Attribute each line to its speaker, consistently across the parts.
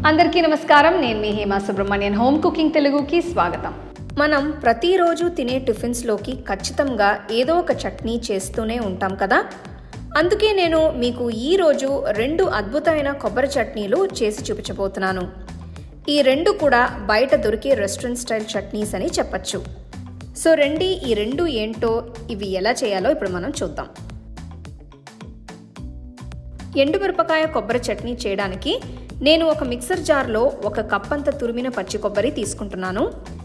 Speaker 1: అందరికీ నమస్కారం. నేను మీ హేమ సుబ్రహ్మణ్యన్. హోమ్ కుకింగ్ తెలుగుకి స్వాగతం.
Speaker 2: మనం ప్రతిరోజు తినే టిఫిన్స్లోకి ఖచ్చితంగా ఏదో ఒక చట్నీ చేస్తూనే ఉంటాం కదా. అందుకే నేను మీకు ఈరోజు 2 అద్భుతమైన కొబ్బరి చట్నీలు చేసి చూపించబోతున్నాను. ఈ 2 కూడా బయట దొరికే రెస్టారెంట్ స్టైల్ చట్నీస్ అని చెప్పచ్చు. సో రండి, ఈ 2 ఏంటో, ఇవి ఎలా చేయాలో ఇప్పుడు మనం చూద్దాం. ఎండుమిరపకాయ కొబ్బరి చట్నీ చేయడానికి నేను ఒక మిక్సర్ జార్లో 1 కప్ అంత తురిమిన పచ్చి కొబ్బరి తీసుకుంటున్నాను.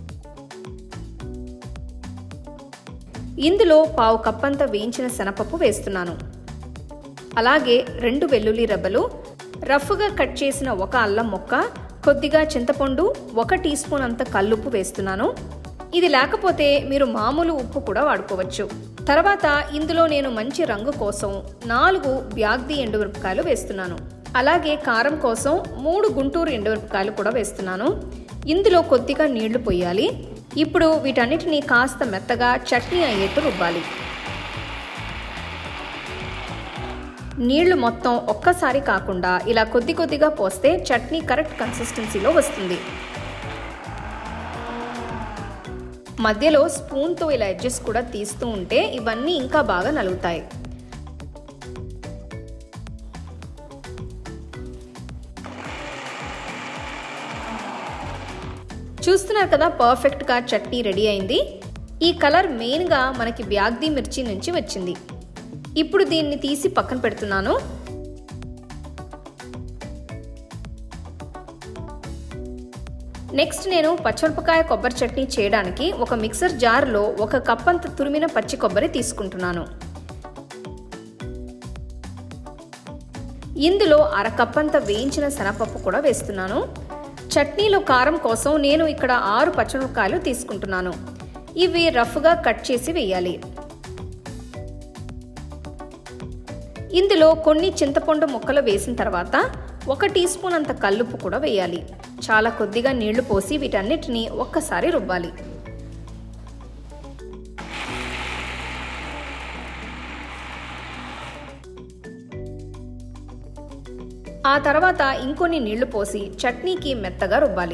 Speaker 2: ఇందులో 1/2 కప్ అంత వేయించిన శనగపప్పు వేస్తున్నాను. అలాగే 2 వెల్లుల్లి రెబ్బలు, రఫ్గా కట్ చేసిన 1 అల్లం ముక్క, కొద్దిగా చింతపండు, 1 టీ స్పూన్ అంత కల్లుప్పు వేస్తున్నాను. ఇది లేకపోతే మీరు మామూలు ఉప్పు కూడా వాడుకోవచ్చు. తర్వాత ఇందులో నేను మంచి రంగు కోసం 4 బ్యాగ్ది ఎండుమిరపకాయలు వేస్తున్నాను. అలాగే కారం కోసం 3 గుంటూరు ఎండుమిరపకాయలు కూడా వేస్తున్నాను. ఇందులో కొద్దిగా నీళ్లు పోయాలి. ఇప్పుడు వీటన్నిటిని కాస్త మెత్తగా చట్నీ అయ్యేట్టు రుబ్బాలి. నీళ్లు మొత్తం ఒక్కసారి కాకుండా ఇలా కొద్ది కొద్దిగా పోస్తే చట్నీ కరెక్ట్ కన్సిస్టెన్సీలో వస్తుంది. మధ్యలో స్పూన్తో ఇలా ఎడ్జెస్ కూడా తీస్తూ ఉంటే ఇవన్నీ ఇంకా బాగా నలుగుతాయి. చూస్తున్నారు కదా, పర్ఫెక్ట్గా చట్నీ రెడీ అయింది. ఈ కలర్ మెయిన్గా మనకి బ్యాగ్ది మిర్చి నుంచి వచ్చింది. ఇప్పుడు దీన్ని తీసి పక్కన పెడుతున్నాను. నెక్స్ట్ నేను పచ్చిమిరపకాయ కొబ్బరి చట్నీ చేయడానికి ఒక మిక్సర్ జార్లో 1 కప్ అంత తురిమిన పచ్చి కొబ్బరి తీసుకుంటున్నాను. ఇందులో 1/2 కప్ అంత వేయించిన శనగపప్పు కూడా వేస్తున్నాను. చట్నీలో కారం కోసం నేను ఇక్కడ 6 పచ్చిమిరపకాయలు తీసుకుంటున్నాను. ఇవి రఫ్గా కట్ చేసి వేయాలి. ఇందులో కొన్ని చింతపండు ముక్కలు వేసిన తర్వాత 1 టీ స్పూన్ అంత కల్లుప్పు కూడా వేయాలి. చాలా కొద్దిగా నీళ్లు పోసి వీటన్నిటిని ఒక్కసారి రుబ్బాలి. ఆ తర్వాత ఇంకొన్ని నీళ్లు పోసి చట్నీకి మెత్తగా రుబ్బాలి.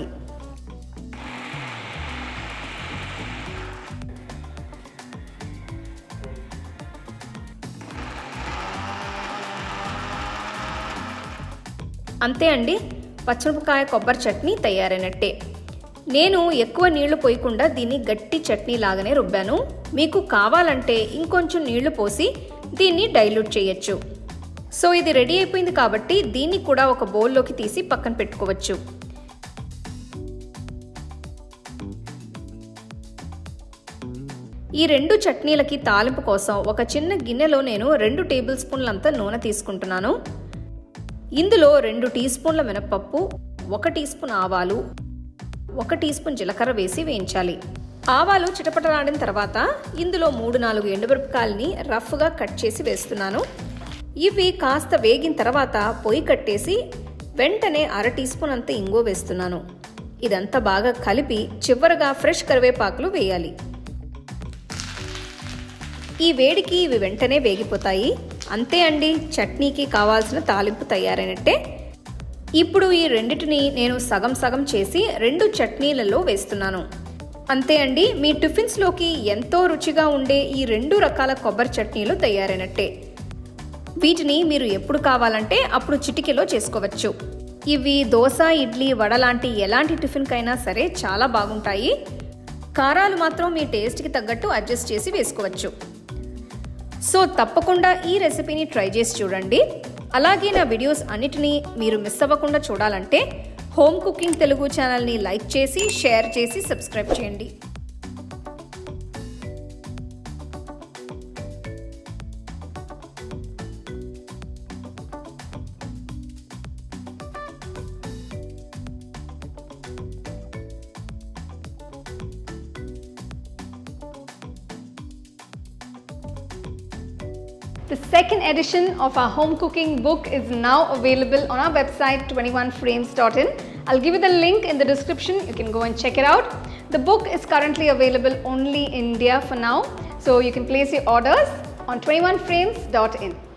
Speaker 2: అంతే అండి, పచ్చిమిరపకాయ కొబ్బరి చట్నీ తయారైనట్టే. నేను ఎక్కువ నీళ్లు పోయకుండా దీన్ని గట్టి చట్నీ లాగానే రుబ్బాను. మీకు కావాలంటే ఇంకొంచెం నీళ్లు పోసి దీన్ని డైల్యూట్ చేయొచ్చు. సో ఇది రెడీ అయిపోయింది కాబట్టి దీన్ని కూడా ఒక బౌల్లోకి తీసి పక్కన పెట్టుకోవచ్చు. ఈ 2 చట్నీలకి తాలింపు కోసం ఒక చిన్న గిన్నెలో నేను 2 టేబుల్ స్పూన్లంత నూనె తీసుకుంటున్నాను. ఇందులో 2 టీ స్పూన్ల మినపప్పు, 1 టీ స్పూన్ ఆవాలు, 1 టీ స్పూన్ జీలకర్ర వేసి వేయించాలి. ఆవాలు చిటపటలాడిన తర్వాత ఇందులో 3-4 ఎండుమిరపకాయలని రఫ్గా కట్ చేసి వేస్తున్నాను. ఇవి కాస్త వేగిన తర్వాత పొయ్యి కట్టేసి వెంటనే 1/2 టీ స్పూన్ అంత ఇంగువ వేస్తున్నాను. ఇదంతా బాగా కలిపి చివరగా ఫ్రెష్ కరివేపాకులు వేయాలి. ఈ వేడికి ఇవి వెంటనే వేగిపోతాయి. అంతే అండి, చట్నీకి కావాల్సిన తాలింపు తయారైనట్టే. ఇప్పుడు ఈ రెండిటిని నేను సగం సగం చేసి 2 చట్నీలలో వేస్తున్నాను. అంతే అండి, మీ టిఫిన్స్లోకి ఎంతో రుచిగా ఉండే ఈ 2 రకాల కొబ్బరి చట్నీలు తయారైనట్టే. వీటిని మీరు ఎప్పుడు కావాలంటే అప్పుడు చిటికెలో చేసుకోవచ్చు. ఇవి దోశ, ఇడ్లీ, వడ లాంటి ఎలాంటి టిఫిన్కైనా సరే చాలా బాగుంటాయి. కారాలు మాత్రం మీ టేస్ట్కి తగ్గట్టు అడ్జస్ట్ చేసి వేసుకోవచ్చు. సో తప్పకుండా ఈ రెసిపీని ట్రై చేసి చూడండి. అలాగే నా వీడియోస్ అన్నిటినీ మీరు మిస్ అవ్వకుండా చూడాలంటే హోమ్ కుకింగ్ తెలుగు ఛానల్ని లైక్ చేసి, షేర్ చేసి, సబ్స్క్రైబ్ చేయండి.
Speaker 1: The second edition of our home cooking book is now available on our website 21frames.in. I'll give you the link in the description. You can go and check it out. The book is currently available only in India for now, so you can place your orders on 21frames.in.